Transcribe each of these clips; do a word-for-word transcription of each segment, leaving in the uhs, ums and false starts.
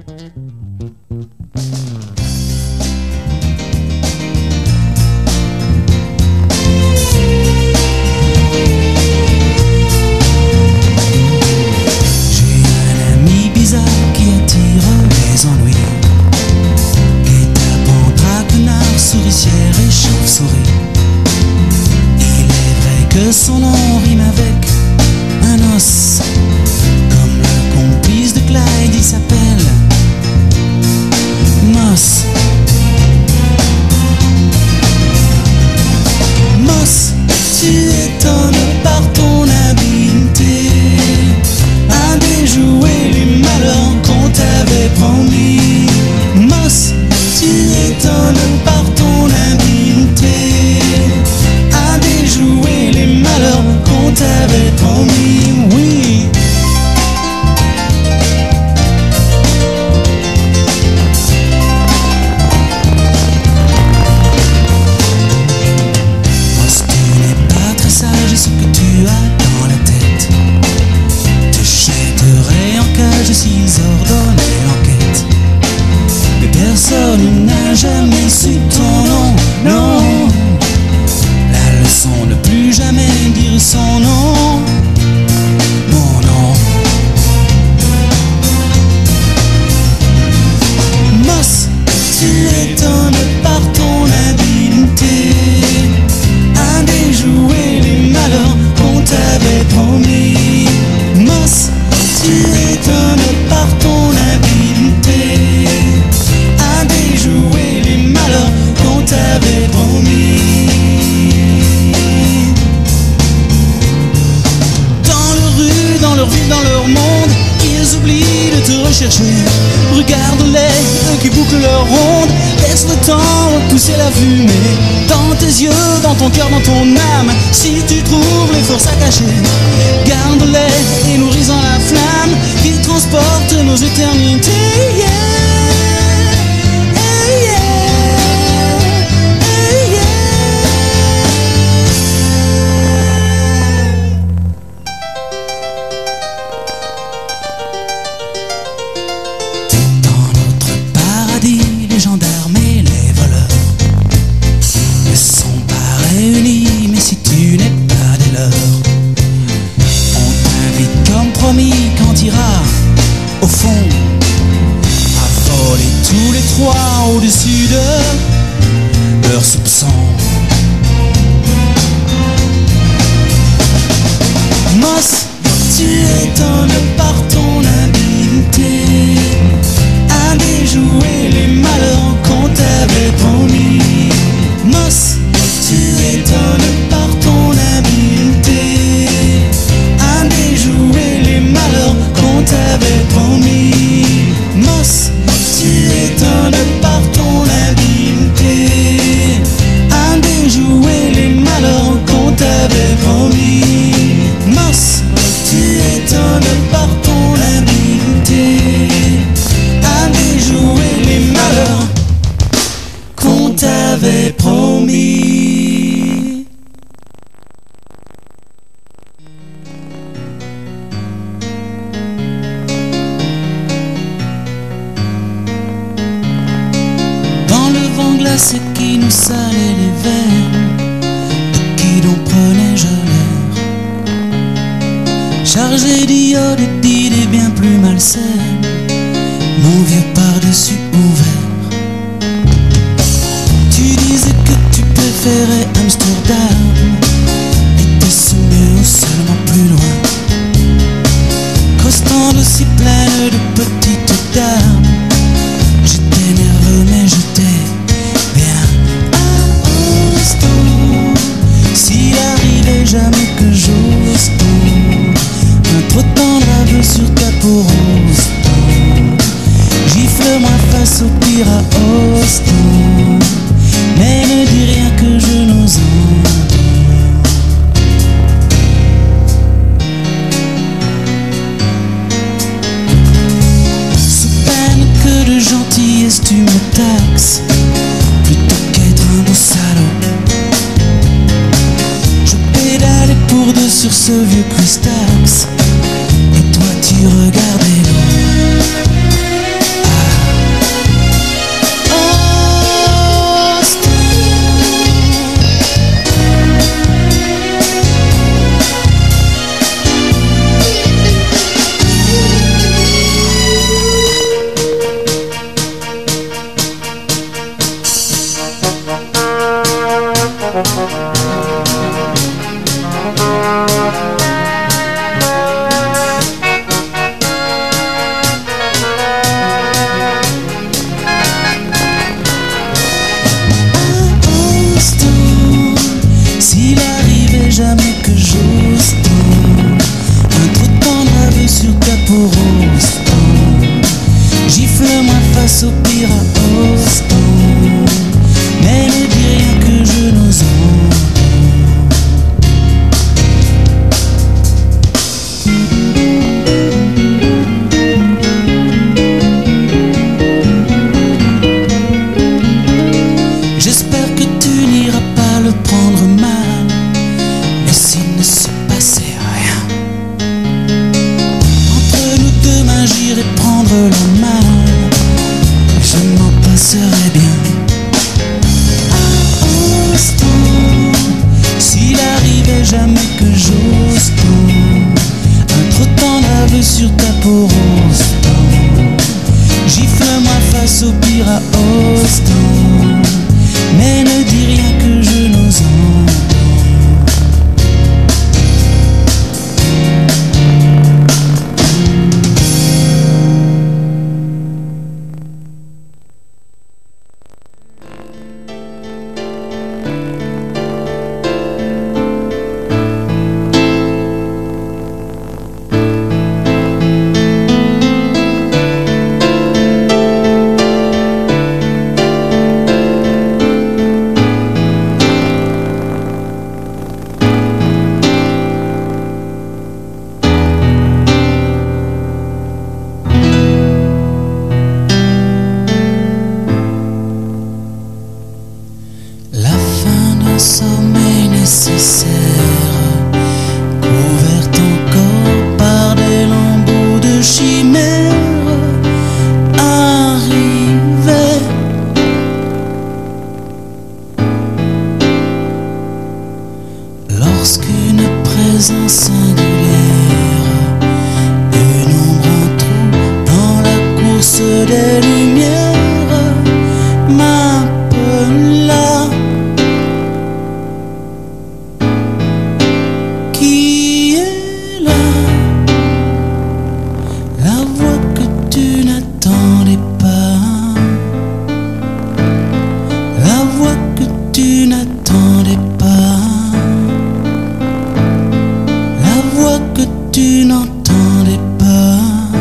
Que son nom rime avec un os, comme le complice de Clyde, il s'appelle Moss. Moss, tu étonnes par ton habileté à déjouer les malheurs qu'on t'avait promis. Moss, tu étonnes par ton habileté à déjouer les malheurs qu'on t'avait promis, oui. Moss, tu n'es pas très sage et ce que tu as dans la tête te jetterait en cage s'ils ordonnaient l'enquête. Mais personne n'a jamais su ton nom, non. La leçon, ne plus jamais dire son nom, mon nom. Moss, tu étonnes par ton habileté à déjouer les malheurs qu'on t'avait promis. Moss, tu étonnes par ton habileté à déjouer les malheurs qu'on t'avait promis. Dans leur vie, dans leur monde, ils oublient de te rechercher. Regarde-les, eux qui bouclent leur ronde. Laisse le temps pousser la fumée dans tes yeux, dans ton cœur, dans ton âme. Si tu trouves les forces à cacher, garde-les et nourris-en la flamme qui transporte nos éternités. Yeah. Les gendarmes et les voleurs ne sont pas réunis, mais si tu n'es pas des leurs, on t'invite comme promis quand t'iras au fond à voler tous les trois au-dessus de leurs soupçons. Moss, tu étonnes par ton habileté à déjouer les malheurs qu'on t'avait promis. Moss, tu étonnes par ton habileté à déjouer les malheurs qu'on t'avait promis. Moss, tu étonnes par ton habileté à déjouer les malheurs qu'on t'avait promis. Moss, tu étonnes par ton habileté à déjouer les malheurs qu'on t'avait promis. Dans le vent glacé qui nous salait les veines, de qui l'on prenait l'air, chargé d'iode et d'idées bien plus malsaines, mon vieux par-dessus ouvert. Tu disais que tu préférais Amsterdam et tes souvenirs seulement plus loin, costant aussi pleine de petites dames. J'étais nerveux mais j'étais bien à Houston. S'il arrivait jamais que j'ose un trop tendre aveu sur ta peau rose, gifle-moi face au pire à Houston, mais ne dis rien que je n'ose entendre. Sous peine que de gentillesse tu me taxes, plutôt qu'être un beau salaud, je pédalais pour deux sur ce vieux Christax, et toi tu regardais l'eau. S'il arrivait jamais que j'ose tant, un trop tendre aveu sur ta peau rose tant, gifle-moi face au pire à Austin, mais ne dis rien que je n'ose entendre. J'espère que tu n'iras pas le prendre mal, mais s'il ne se passait rien entre nous deux, mains j'irai prendre la main, je m'en passerai bien. À Austin, s'il arrivait jamais que j'ose tant, un trop tendre aveu sur ta peau rose tant, gifle-moi face au pire à Austin, mais ne dis rien que je n'ose entendre. Sommeil nécessaire, couverte encore par des lambeaux de chimère, arrivait. Lorsqu'une présence singulière, une ombre, un trou dans la course des lumières, m'appela. Tu n'attendais pas la voix que tu n'entendais pas.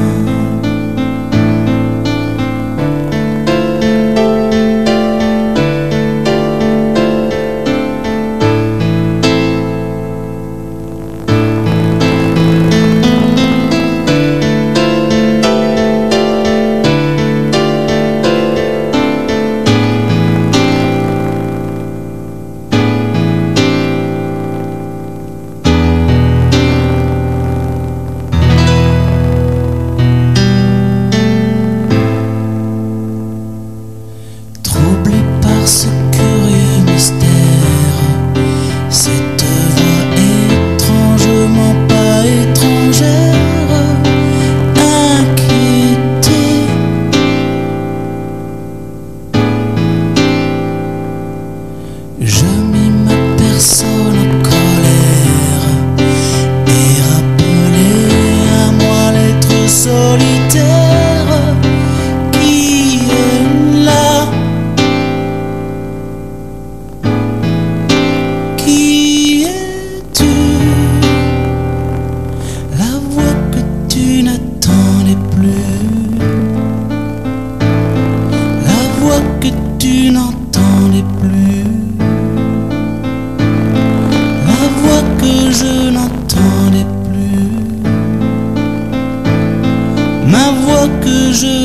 Ce curieux mystère, cette voix étrangement pas étrangère, inquiétée. Je mis ma personne en colère et rappelai à moi l'être solitaire qui est là. Qui es-tu? La voix que tu n'attendais plus, la voix que tu n'entendais plus, la voix que je n'entendais plus, ma voix que je